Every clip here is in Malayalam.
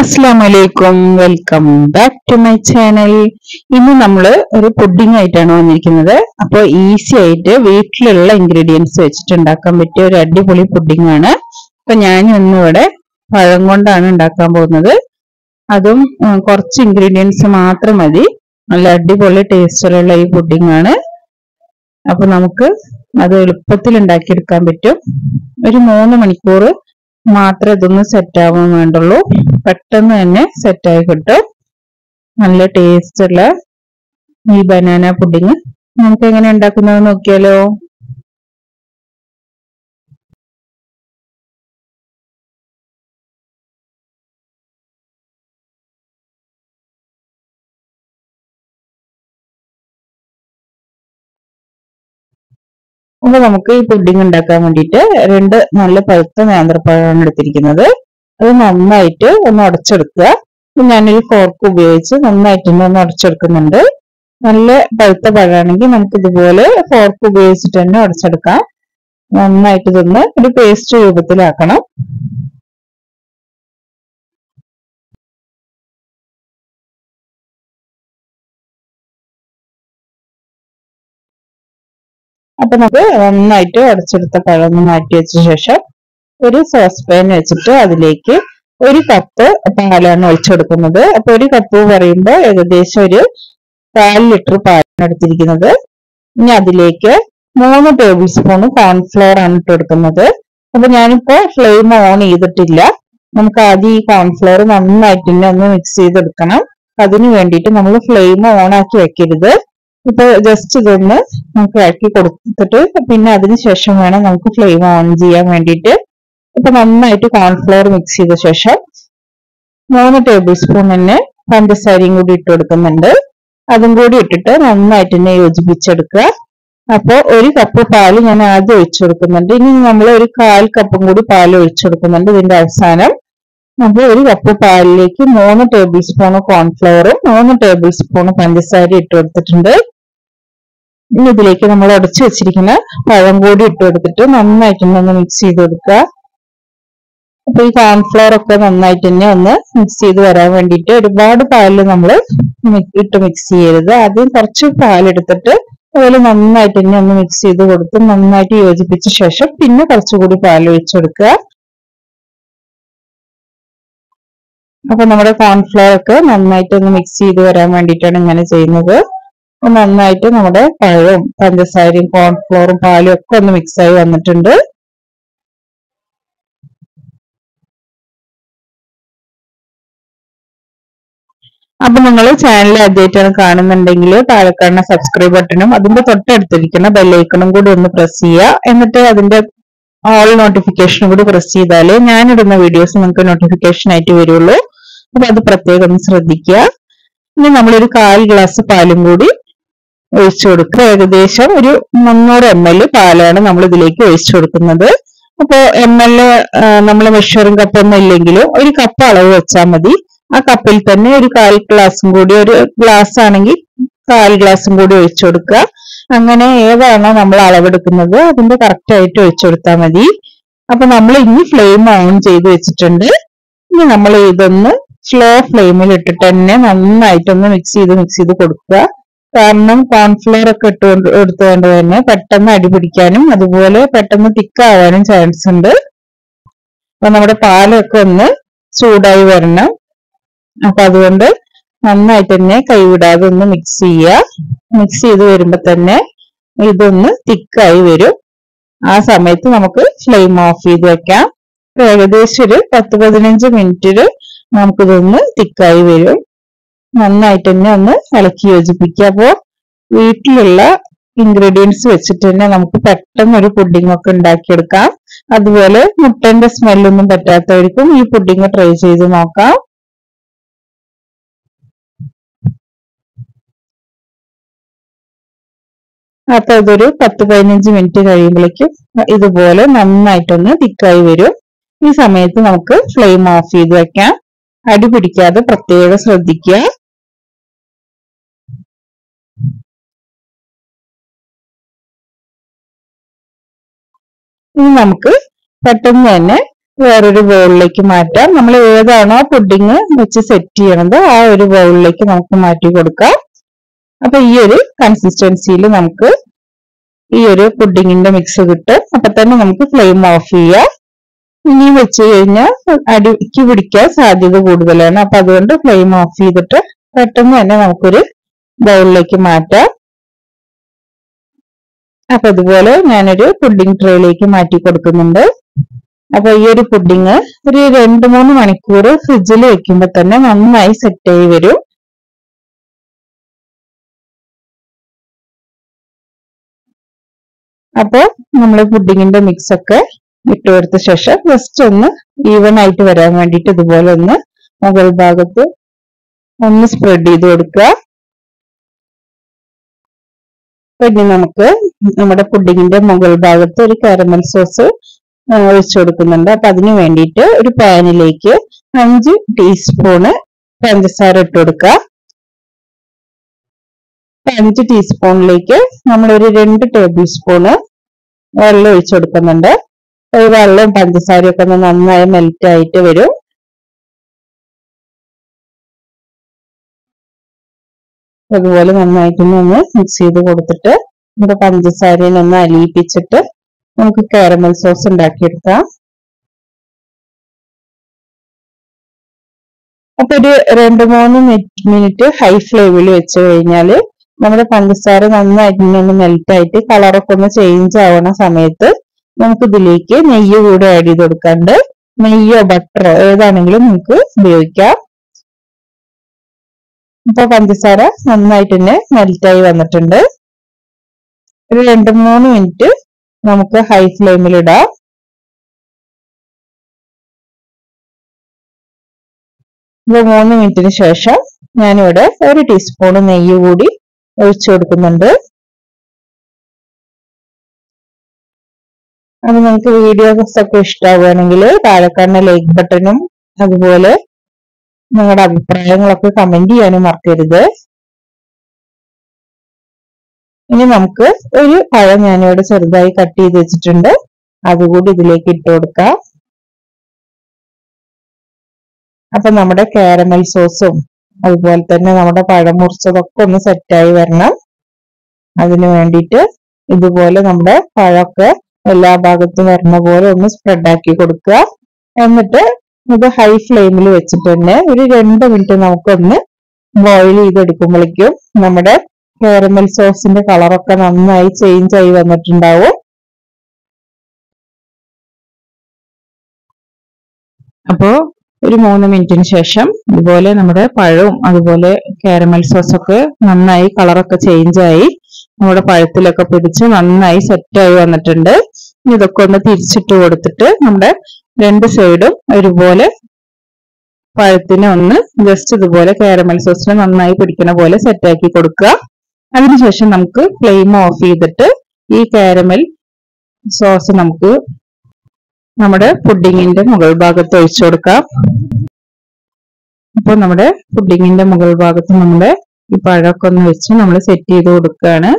Assalamualaikum, welcome back to my channel. ഇന്ന് നമ്മൾ ഒരു പുഡിംഗ് ആയിട്ടാണ് വന്നിരിക്കുന്നത്. അപ്പോൾ ഈസി ആയിട്ട് വീട്ടിലുള്ള ഇൻഗ്രീഡിയൻസ് വെച്ചിട്ട് ഉണ്ടാക്കാൻ പറ്റിയ ഒരു അടിപൊളി പുഡിംഗ് ആണ്. അപ്പോൾ ഞാൻ ഇന്നിവിടെ പഴം കൊണ്ടാണ് ഉണ്ടാക്കാൻ പോകുന്നത്. അതും കുറച്ച് ഇൻഗ്രീഡിയൻസ് മാത്രം മതി. നല്ല അടിപൊളി ടേസ്റ്റുള്ള ഈ പുഡിംഗ് ആണ്. അപ്പോൾ നമുക്ക് അത് എളുപ്പത്തിൽ ഉണ്ടാക്കിയെടുക്കാൻ പറ്റും. ഒരു 3 മണിക്കൂർ മാത്രമേ ഇതൊന്ന് സെറ്റ് ആവാൻ വേണ്ടുള്ളൂ. പെട്ടെന്ന് തന്നെ സെറ്റായി കിട്ടും. നല്ല ടേസ്റ്റ് ഉള്ള ഈ ബനാന പുഡിംഗ് നമുക്ക് എങ്ങനെ ഉണ്ടാക്കുന്നത് നോക്കിയാലോ. അപ്പൊ നമുക്ക് ഈ പുഡിംഗ് ഉണ്ടാക്കാൻ വേണ്ടിയിട്ട് 2 നല്ല പഴുത്ത നേന്ത്രപ്പഴമാണ് എടുത്തിരിക്കുന്നത്. അത് നന്നായിട്ട് ഒന്ന് ഉടച്ചെടുക്കുക. ഞാനൊരു ഫോർക്ക് ഉപയോഗിച്ച് നന്നായിട്ട് ഒന്ന് ഉടച്ചെടുക്കുന്നുണ്ട്. നല്ല പഴുത്ത പഴമാണെങ്കിൽ നമുക്ക് ഇതുപോലെ ഫോർക്ക് ഉപയോഗിച്ചിട്ട് തന്നെ ഉടച്ചെടുക്കാം. നന്നായിട്ട് ഇതൊന്ന് ഒരു പേസ്റ്റ് രൂപത്തിലാക്കണം. അപ്പൊ നമുക്ക് നന്നായിട്ട് ഉടച്ചെടുത്ത പഴം ഒന്ന് മാറ്റി വെച്ച ശേഷം ഒരു സോസ് പാൻ വെച്ചിട്ട് അതിലേക്ക് 1 കപ്പ് പാലാണ് ഒഴിച്ചെടുക്കുന്നത്. അപ്പൊ 1 കപ്പ് പറയുമ്പോൾ ഏകദേശം ഒരു 4 ലിറ്റർ പാലാണ് എടുത്തിരിക്കുന്നത്. ഇനി അതിലേക്ക് 3 ടേബിൾ സ്പൂൺ കോൺഫ്ലോർ ആണ് ഇട്ട് കൊടുക്കുന്നത്. അപ്പൊ ഞാനിപ്പോ ഫ്ലെയിം ഓൺ ചെയ്തിട്ടില്ല. നമുക്ക് ആദ്യം ഈ കോൺഫ്ലോർ നന്നായിട്ട് തന്നെ ഒന്ന് മിക്സ് ചെയ്തെടുക്കണം. അതിനു വേണ്ടിയിട്ട് നമ്മൾ ഫ്ലെയിം ഓൺ ആക്കി വെക്കരുത്. ഇപ്പൊ ജസ്റ്റ് ഇതൊന്ന് നമുക്ക് ഇളക്കി കൊടുത്തിട്ട് പിന്നെ അതിനുശേഷം വേണം നമുക്ക് ഫ്ലെയിം ഓൺ ചെയ്യാൻ വേണ്ടിയിട്ട്. ഇപ്പൊ നന്നായിട്ട് കോൺഫ്ലവർ മിക്സ് ചെയ്ത ശേഷം 3 ടേബിൾ സ്പൂൺ തന്നെ പഞ്ചസാരയും കൂടി ഇട്ട് കൊടുക്കുന്നുണ്ട്. അതും കൂടി ഇട്ടിട്ട് നന്നായിട്ട് തന്നെ യോജിപ്പിച്ചെടുക്കുക. അപ്പോൾ 1 കപ്പ് പാല് ഞാൻ ആദ്യം ഒഴിച്ചു കൊടുക്കുന്നുണ്ട്. ഇനി നമ്മൾ ഒരു 1/4 കപ്പും കൂടി പാൽ ഒഴിച്ചു കൊടുക്കുന്നുണ്ട്. ഇതിന്റെ അവസാനം നമുക്ക് 1 കപ്പ് പാലിലേക്ക് 3 ടേബിൾ സ്പൂൺ കോൺഫ്ലവറും 3 ടേബിൾ സ്പൂൺ പഞ്ചസാര ഇട്ട് കൊടുത്തിട്ടുണ്ട്. ഇനി ഇതിലേക്ക് നമ്മൾ ഉടച്ചു വെച്ചിരിക്കുന്ന പഴം കൂടി ഇട്ട് കൊടുത്തിട്ട് നന്നായിട്ട് ഒന്ന് മിക്സ് ചെയ്ത് കൊടുക്കുക. അപ്പൊ ഈ കോൺഫ്ലവർ ഒക്കെ നന്നായിട്ട് തന്നെ ഒന്ന് മിക്സ് ചെയ്ത് വരാൻ വേണ്ടിയിട്ട് ഒരുപാട് പാല് നമ്മൾ ഇട്ട് മിക്സ് ചെയ്യരുത്. ആദ്യം കുറച്ച് പാലെടുത്തിട്ട് അതുപോലെ നന്നായിട്ട് തന്നെ ഒന്ന് മിക്സ് ചെയ്ത് കൊടുത്ത് നന്നായിട്ട് യോജിപ്പിച്ച ശേഷം പിന്നെ കുറച്ചുകൂടി പാൽ ഒഴിച്ചെടുക്കുക. അപ്പൊ നമ്മുടെ കോൺഫ്ലവർ ഒക്കെ നന്നായിട്ട് ഒന്ന് മിക്സ് ചെയ്ത് വരാൻ വേണ്ടിയിട്ടാണ് ഇങ്ങനെ ചെയ്യുന്നത്. നന്നായിട്ട് നമ്മുടെ പഴവും പഞ്ചസാരയും കോൺഫ്ലോറും പാലും ഒക്കെ ഒന്ന് മിക്സ് ആയി വന്നിട്ടുണ്ട്. അപ്പൊ നിങ്ങൾ ചാനൽ ആദ്യമായിട്ടാണ് കാണുന്നുണ്ടെങ്കിൽ താഴെ കാണുന്ന സബ്സ്ക്രൈബ് ബട്ടണും അതിന്റെ തൊട്ടടുത്തിരിക്കുന്ന ബെല്ലൈക്കണും കൂടി ഒന്ന് പ്രസ് ചെയ്യുക. എന്നിട്ട് അതിന്റെ ഓൾ നോട്ടിഫിക്കേഷനും കൂടി പ്രസ് ചെയ്താലേ ഞാനിടുന്ന വീഡിയോസ് നിങ്ങൾക്ക് നോട്ടിഫിക്കേഷൻ ആയിട്ട് വരുള്ളൂ. അപ്പൊ അത് പ്രത്യേകം ഒന്ന് ശ്രദ്ധിക്കുക. ഇനി നമ്മളൊരു 1/4 ഗ്ലാസ് പാലും കൂടി ഒഴിച്ചു കൊടുക്കുക. ഏകദേശം ഒരു 300 ml പാലാണ് നമ്മൾ ഇതിലേക്ക് ഒഴിച്ചു കൊടുക്കുന്നത്. അപ്പൊ ml നമ്മൾ മെഷറിംഗ് കപ്പ് ഒന്നും ഇല്ലെങ്കിലും 1 കപ്പ് അളവ് വെച്ചാൽ മതി. ആ കപ്പിൽ തന്നെ ഒരു 1/4 ഗ്ലാസും കൂടി, ഒരു ഗ്ലാസ് ആണെങ്കിൽ 1/4 ഗ്ലാസും കൂടി ഒഴിച്ചു കൊടുക്കുക. അങ്ങനെ ഏതാണോ നമ്മൾ അളവെടുക്കുന്നത് അതിന്റെ കറക്റ്റ് ആയിട്ട് ഒഴിച്ചു കൊടുത്താൽ മതി. അപ്പൊ നമ്മൾ ഇനി ഫ്ലെയിം ഓൺ ചെയ്ത് വെച്ചിട്ടുണ്ട്. ഇനി നമ്മൾ ഇതൊന്ന് സ്ലോ ഫ്ലെയിമിൽ ഇട്ടിട്ട് തന്നെ നന്നായിട്ടൊന്ന് മിക്സ് ചെയ്ത് കൊടുക്കുക. കാരണം കോൺഫ്ലവർ ഒക്കെ എടുത്തുകൊണ്ട് തന്നെ പെട്ടെന്ന് അടി പിടിക്കാനും അതുപോലെ പെട്ടെന്ന് തിക്കാവാനും ചാൻസ് ഉണ്ട്. അപ്പൊ നമ്മുടെ പാലൊക്കെ ഒന്ന് ചൂടായി വരണം. അപ്പൊ അതുകൊണ്ട് നന്നായിട്ട് തന്നെ കൈവിടാതെ ഒന്ന് മിക്സ് ചെയ്യുക. മിക്സ് ചെയ്ത് വരുമ്പോ തന്നെ ഇതൊന്ന് തിക്കായി വരും. ആ സമയത്ത് നമുക്ക് ഫ്ലെയിം ഓഫ് ചെയ്ത് വെക്കാം. ഏകദേശം ഒരു 10-15 മിനിറ്റില് നമുക്കിതൊന്ന് തിക്കായി വരും. നന്നായിട്ട് തന്നെ ഒന്ന് ഇളക്കി യോജിപ്പിക്കുക. അപ്പോൾ വീട്ടിലുള്ള ഇൻഗ്രീഡിയൻസ് വെച്ചിട്ട് തന്നെ നമുക്ക് പെട്ടെന്ന് ഒരു പുഡിംഗ് ഒക്കെ ഉണ്ടാക്കിയെടുക്കാം. അതുപോലെ മുട്ടന്റെ സ്മെല്ലൊന്നും പറ്റാത്തവർക്കും ഈ പുഡിംഗ് ട്രൈ ചെയ്ത് നോക്കാം. അപ്പൊ ഇതൊരു 10-15 മിനിറ്റ് കഴിയുമ്പോഴേക്കും ഇതുപോലെ നന്നായിട്ടൊന്ന് തിക്കായി വരും. ഈ സമയത്ത് നമുക്ക് ഫ്ലെയിം ഓഫ് ചെയ്ത് വെക്കാം. അടി പിടിക്കാതെ പ്രത്യേകം ശ്രദ്ധിക്കുക. ഇനി നമുക്ക് പെട്ടെന്ന് തന്നെ വേറൊരു ബൗളിലേക്ക് മാറ്റാം. നമ്മൾ ഏതാണോ പുഡിങ് വെച്ച് സെറ്റ് ചെയ്യണത് ആ ഒരു ബൗളിലേക്ക് നമുക്ക് മാറ്റി കൊടുക്കാം. അപ്പൊ ഈ ഒരു കൺസിസ്റ്റൻസിയിൽ നമുക്ക് ഈ ഒരു പുഡിങ്ങിന്റെ മിക്സ് കിട്ടും. അപ്പൊ തന്നെ നമുക്ക് ഫ്ലെയിം ഓഫ് ചെയ്യാം. ഇനി വെച്ച് കഴിഞ്ഞാൽ അടിക്ക് പിടിക്കാൻ സാധ്യത കൂടുതലാണ്. അപ്പൊ അതുകൊണ്ട് ഫ്ലെയിം ഓഫ് ചെയ്തിട്ട് പെട്ടെന്ന് തന്നെ നമുക്കൊരു ബൗളിലേക്ക് മാറ്റാം. അപ്പൊ ഇതുപോലെ ഞാനൊരു പുഡിംഗ് ട്രേയിലേക്ക് മാറ്റി കൊടുക്കുന്നുണ്ട്. അപ്പൊ ഈ ഒരു പുഡിങ് ഒരു 2-3 മണിക്കൂർ ഫ്രിഡ്ജിൽ വെക്കുമ്പോ തന്നെ നന്നായി സെറ്റ് ആയി വരും. അപ്പൊ നമ്മൾ പുഡിങ്ങിന്റെ മിക്സ് ഒക്കെ ഇട്ട് കൊടുത്ത ശേഷം ജസ്റ്റ് ഒന്ന് ഈവൻ ആയിട്ട് വരാൻ വേണ്ടിയിട്ട് ഇതുപോലെ ഒന്ന് മുകൾ ഭാഗത്ത് ഒന്ന് സ്പ്രെഡ് ചെയ്ത് കൊടുക്കുക. ഇനി നമുക്ക് നമ്മുടെ പുഡിങ്ങിന്റെ മുകൾ ഭാഗത്ത് ഒരു കാരമൽ സോസ് ഒഴിച്ചു കൊടുക്കുന്നുണ്ട്. അപ്പൊ അതിന് വേണ്ടിയിട്ട് ഒരു പാനിലേക്ക് 5 ടീസ്പൂണ് പഞ്ചസാര ഇട്ട് കൊടുക്കുക. 5 ടീസ്പൂണിലേക്ക് നമ്മളൊരു 2 ടേബിൾ സ്പൂണ് വെള്ളം ഒഴിച്ചു കൊടുക്കുന്നുണ്ട്. വെള്ളവും പഞ്ചസാരയും ഒക്കെ ഒന്ന് നന്നായി മെൽറ്റ് ആയിട്ട് വരും. അതുപോലെ നന്നായിട്ടൊന്ന് മിക്സ് ചെയ്ത് കൊടുത്തിട്ട് നമ്മുടെ പഞ്ചസാരയിൽ ഒന്ന് അലിയിപ്പിച്ചിട്ട് നമുക്ക് കാരമൽ സോസ് ഉണ്ടാക്കിയെടുക്കാം. അപ്പൊ ഒരു 2-3 മിനിറ്റ് ഹൈ ഫ്ലെയിമിൽ വെച്ച് കഴിഞ്ഞാല് നമ്മുടെ പഞ്ചസാര നന്നായിട്ട് ഒന്ന് മെൽറ്റ് ആയിട്ട് കളറൊക്കെ ഒന്ന് ചേഞ്ച് ആവുന്ന സമയത്ത് നമുക്ക് ഇതിലേക്ക് നെയ്യ് കൂടെ ആഡ് ചെയ്ത് കൊടുക്കാണ്ട്. നെയ്യോ ബട്ടറോ ഏതാണെങ്കിലും നമുക്ക് ഉപയോഗിക്കാം. ഇപ്പൊ പഞ്ചസാര നന്നായിട്ട് തന്നെ മെൽറ്റായി വന്നിട്ടുണ്ട്. ഒരു 2-3 മിനിറ്റ് നമുക്ക് ഹൈ ഫ്ലെയിമിൽ ഇടാം. ഇപ്പൊ 3 മിനിറ്റിന് ശേഷം ഞാനിവിടെ 1 ടീസ്പൂൺ നെയ്യ് കൂടി ഒഴിച്ചു കൊടുക്കുന്നുണ്ട്. അത് നിങ്ങൾക്ക് വീഡിയോസ് ഒക്കെ ഇഷ്ടമാവുകയാണെങ്കിൽ താഴെ കാണുന്ന ലൈക്ക് ബട്ടണും അതുപോലെ നിങ്ങളുടെ അഭിപ്രായങ്ങളൊക്കെ കമന്റ് ചെയ്യാനും മറക്കരുത്. ഇനി നമുക്ക് ഒരു പഴം ഞാനിവിടെ ചെറുതായി കട്ട് ചെയ്ത് വെച്ചിട്ടുണ്ട്. അതുകൂടി ഇതിലേക്ക് ഇട്ട് കൊടുക്കാം. അപ്പൊ നമ്മുടെ കാരമൽ സോസും അതുപോലെ തന്നെ നമ്മുടെ പഴം മുറിച്ചതൊക്കെ ഒന്ന് സെറ്റായി വരണം. അതിനു വേണ്ടിയിട്ട് ഇതുപോലെ നമ്മുടെ പഴമൊക്കെ എല്ലാ ഭാഗത്തും വരുന്ന പോലെ ഒന്ന് സ്പ്രെഡ് ആക്കി കൊടുക്കുക. എന്നിട്ട് ഇത് ഹൈ ഫ്ലെയിമിൽ വെച്ചിട്ട് തന്നെ ഒരു 2 മിനിറ്റ് നമുക്കൊന്ന് ബോയിൽ ചെയ്തെടുക്കുമ്പോഴേക്കും നമ്മുടെ കാരമൽ സോസിന്റെ കളറൊക്കെ നന്നായി ചേഞ്ച് ആയി വന്നിട്ടുണ്ടാവും. അപ്പോ ഒരു 3 മിനിറ്റിന് ശേഷം ഇതുപോലെ നമ്മുടെ പഴവും അതുപോലെ കാരമൽ സോസൊക്കെ നന്നായി കളറൊക്കെ ചേഞ്ച് ആയി നമ്മുടെ പഴത്തിലൊക്കെ പിടിച്ച് നന്നായി സെറ്റായി വന്നിട്ടുണ്ട്. ഇതൊക്കെ ഒന്ന് തിരിച്ചിട്ട് കൊടുത്തിട്ട് നമ്മുടെ 2 സൈഡും ഒരുപോലെ പഴത്തിനെ ഒന്ന് ജസ്റ്റ് ഇതുപോലെ കാരമൽ സോസിനെ നന്നായി പിടിക്കുന്ന പോലെ സെറ്റാക്കി കൊടുക്കുക. അതിനുശേഷം നമുക്ക് ഫ്ലെയിം ഓഫ് ചെയ്തിട്ട് ഈ കാരമൽ സോസ് നമുക്ക് നമ്മുടെ പുഡിങ്ങിന്റെ മുകൾ ഭാഗത്ത് ഒഴിച്ചു കൊടുക്കാം. അപ്പോൾ നമ്മുടെ പുഡിങ്ങിന്റെ മുകൾ ഭാഗത്ത് നമ്മുടെ ഈ പഴമൊക്കെ ഒന്ന് വെച്ച് നമ്മൾ സെറ്റ് ചെയ്ത് കൊടുക്കുകയാണ്.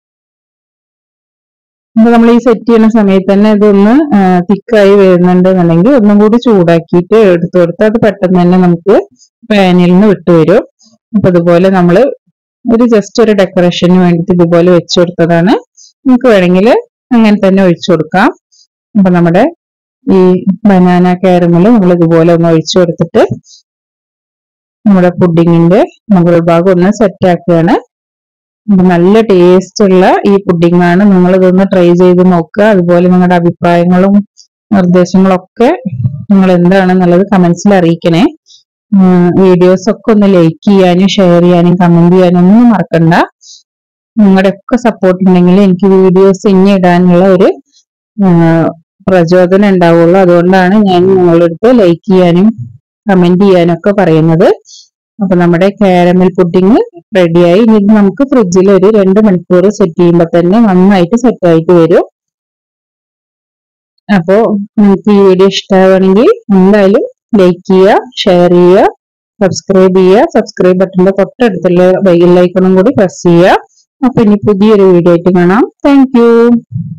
അപ്പൊ നമ്മൾ ഈ സെറ്റ് ചെയ്യുന്ന സമയത്ത് തന്നെ ഇതൊന്ന് തിക്കായി വരുന്നുണ്ടെന്നുണ്ടെങ്കിൽ ഒന്നും കൂടി ചൂടാക്കിയിട്ട് എടുത്തു കൊടുത്ത് അത് പെട്ടെന്ന് തന്നെ നമുക്ക് പാനിൽ നിന്ന് വിട്ടുവരും. അപ്പൊ ഇതുപോലെ നമ്മൾ ഒരു ജസ്റ്റ് ഒരു ഡെക്കറേഷന് വേണ്ടിയിട്ട് ഇതുപോലെ വെച്ചു കൊടുത്തതാണ്. നമുക്ക് വേണമെങ്കിൽ അങ്ങനെ തന്നെ ഒഴിച്ചു കൊടുക്കാം. അപ്പൊ നമ്മുടെ ഈ ബനാന കാരമൽ നമ്മൾ ഇതുപോലെ ഒന്ന് ഒഴിച്ചു കൊടുത്തിട്ട് നമ്മുടെ പുഡിങ്ങിന്റെ മുകൾ ഭാഗം ഒന്ന് സെറ്റ് ആക്കുകയാണ്. നല്ല ടേസ്റ്റ് ഉള്ള ഈ പുഡിംഗ് ആണ്. നിങ്ങൾ ഇതൊന്ന് ട്രൈ ചെയ്ത് നോക്കുക. അതുപോലെ നിങ്ങളുടെ അഭിപ്രായങ്ങളും നിർദ്ദേശങ്ങളൊക്കെ നിങ്ങൾ എന്താണെന്നുള്ളത് കമന്റ്സിൽ അറിയിക്കണേ. വീഡിയോസ് ഒക്കെ ഒന്ന് ലൈക്ക് ചെയ്യാനും ഷെയർ ചെയ്യാനും കമന്റ് ചെയ്യാനും ഒന്നും മറക്കണ്ട. നിങ്ങളുടെ ഒക്കെ സപ്പോർട്ട് ഉണ്ടെങ്കിൽ എനിക്ക് വീഡിയോസ് ഇനി ഇടാനുള്ള ഒരു പ്രചോദനം ഉണ്ടാവുള്ളൂ. അതുകൊണ്ടാണ് ഞാൻ നിങ്ങളുടെ അടുത്ത് ലൈക്ക് ചെയ്യാനും കമന്റ് ചെയ്യാനും ഒക്കെ പറയുന്നത്. അപ്പൊ നമ്മുടെ കാരമൽ പുഡിംഗ് റെഡിയായി. ഇനി നമുക്ക് ഫ്രിഡ്ജിൽ ഒരു 2 മണിക്കൂർ സെറ്റ് ചെയ്യുമ്പോൾ തന്നെ നന്നായിട്ട് സെറ്റ് ആയിട്ട് വരും. അപ്പോ നിങ്ങൾക്ക് ഈ വീഡിയോ ഇഷ്ടമാവുകയാണെങ്കിൽ എന്തായാലും ലൈക്ക് ചെയ്യുക, ഷെയർ ചെയ്യുക, സബ്സ്ക്രൈബ് ചെയ്യുക. സബ്സ്ക്രൈബ് ബട്ടന്റെ തൊട്ടടുത്തുള്ള ബെൽ ഐക്കണും കൂടി പ്രസ് ചെയ്യുക. അപ്പൊ ഇനി പുതിയൊരു വീഡിയോ ആയിട്ട് കാണാം. Thank U.